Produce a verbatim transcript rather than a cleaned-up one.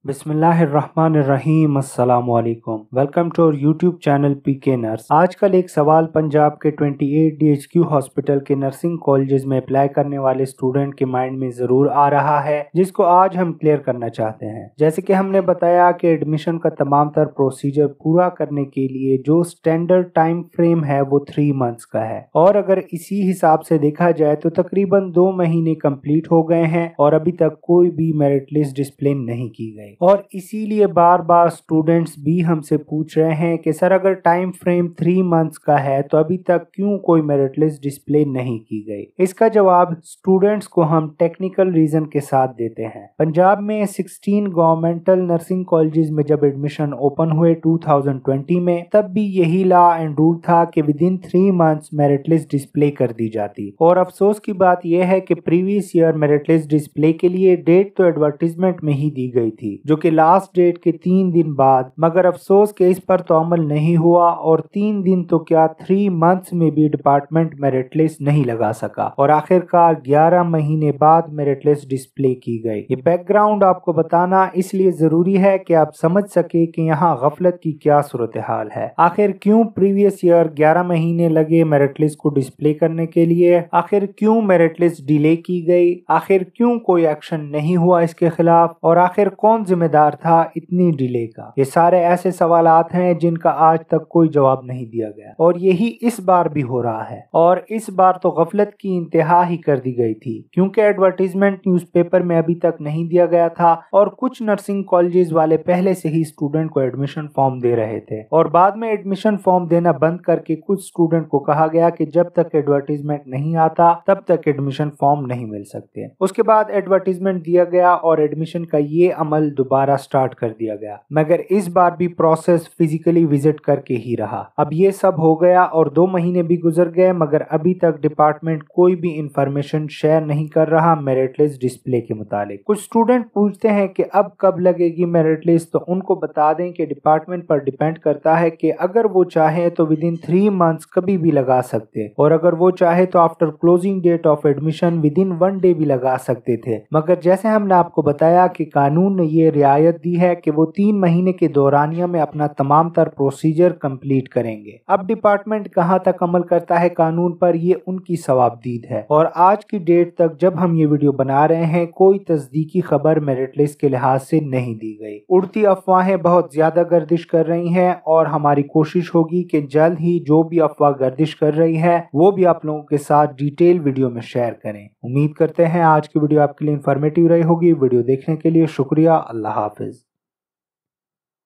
बिस्मिल्लाहिर्रहमानिर्रहीम अस्सलाम वालेकुम। Welcome to our YouTube channel PK nurse. आजकल एक सवाल पंजाब के अट्ठाईस डीएचक्यू हॉस्पिटल के नर्सिंग कॉलेजेस में अप्लाई करने वाले स्टूडेंट के माइंड में ज़रूर आ रहा है, जिसको आज हम क्लियर करना चाहते हैं। जैसे कि हमने बताया कि एडमिशन का तमाम तर प्रोसीजर पूरा करने के लिए जो स्टैंडर्ड टाइम फ्रेम है वो थ्री मंथ्स का है, और अगर इसी हिसाब से देखा जाए तो तकरीबन दो महीने कंप्लीट हो गए हैं और अभी तक कोई भी मेरिट लिस्ट डिस्प्ले नहीं की गई। और इसीलिए बार बार स्टूडेंट्स भी हमसे पूछ रहे हैं कि सर अगर टाइम फ्रेम थ्री मंथ्स का है तो अभी तक क्यों कोई मेरिट लिस्ट डिस्प्ले नहीं की गई। इसका जवाब स्टूडेंट्स को हम टेक्निकल रीजन के साथ देते हैं। पंजाब में सोलह गवर्नमेंटल नर्सिंग कॉलेजेस में जब एडमिशन ओपन हुए दो हज़ार बीस में, तब भी यही लॉ एंड रूल था कि within three months merit list display कर दी जाती। और अफसोस की बात यह है कि previous year merit list display के लिए डेट तो एडवर्टीजमेंट में ही दी गई थी, जो कि लास्ट डेट के तीन दिन बाद, मगर अफसोस के इस पर तो अमल नहीं हुआ और तीन दिन तो क्या थ्री मंथ्स में भी डिपार्टमेंट मेरिट लिस्ट नहीं लगा सका और आखिरकार ग्यारह महीने बाद मेरिट लिस्ट डिस्प्ले की गई। ये बैकग्राउंड आपको बताना इसलिए जरूरी है कि आप समझ सके कि यहाँ गफलत की क्या सूरत हाल है। आखिर क्यों प्रीवियस ईयर ग्यारह महीने लगे मेरिट लिस्ट को डिस्प्ले करने के लिए, आखिर क्यों मेरिट लिस्ट डिले की गई, आखिर क्यों कोई एक्शन नहीं हुआ इसके खिलाफ, और आखिर कौन जिम्मेदार था इतनी डिले का। ये सारे ऐसे सवालात हैं जिनका आज तक कोई जवाब नहीं दिया गया, और यही इस बार भी हो रहा है। और इस बार तो गफलत की इंतहा ही कर दी गई थी, क्योंकि एडवर्टीजमेंट न्यूज़पेपर में अभी तक नहीं दिया गया था और कुछ नर्सिंग कॉलेजेस वाले पहले से ही स्टूडेंट को एडमिशन फॉर्म दे रहे थे, और बाद में एडमिशन फॉर्म देना बंद करके कुछ स्टूडेंट को कहा गया कि जब तक एडवर्टीजमेंट नहीं आता तब तक एडमिशन फॉर्म नहीं मिल सकते। उसके बाद एडवर्टीजमेंट दिया गया और एडमिशन का ये अमल दोबारा स्टार्ट कर दिया गया, मगर इस बार भी प्रोसेस फिजिकली विजिट करके ही रहा। अब ये सब हो गया और दो महीने भी गुजर गए, मगर अभी तक डिपार्टमेंट कोई भी इंफॉर्मेशन शेयर नहीं कर रहा मेरिट लिस्ट डिस्प्ले के मुतालिक। कुछ स्टूडेंट पूछते हैं कि अब कब लगेगी मेरिट लिस्ट, तो उनको बता दें कि डिपार्टमेंट पर डिपेंड करता है कि अगर वो चाहे तो विद इन थ्री मंथ्स कभी भी लगा सकते, और अगर वो चाहे तो after closing date of admission within one day भी लगा सकते थे। मगर जैसे हमने आपको बताया कि कानून ने ये रियायत दी है कि वो तीन महीने के दौरानिया में अपना तमाम तर प्रोसीजर कंप्लीट करेंगे। अब डिपार्टमेंट कहां तक अमल करता है कानून पर, ये उनकी सवाबदीद है। और आज की डेट तक जब हम ये वीडियो बना रहे हैं कोई तस्दीकी खबर मेरिट लिस्ट के लिहाज से नहीं दी गई। उड़ती अफवाहें बहुत ज्यादा गर्दिश कर रही हैं और हमारी कोशिश होगी कि जल्द ही जो भी अफवाह गर्दिश कर रही है वो भी आप लोगों के साथ डिटेल वीडियो में शेयर करें। उम्मीद करते हैं आज की वीडियो आपके लिए इंफॉर्मेटिव रही होगी। वीडियो देखने के लिए शुक्रिया। अल्लाह हाफिज।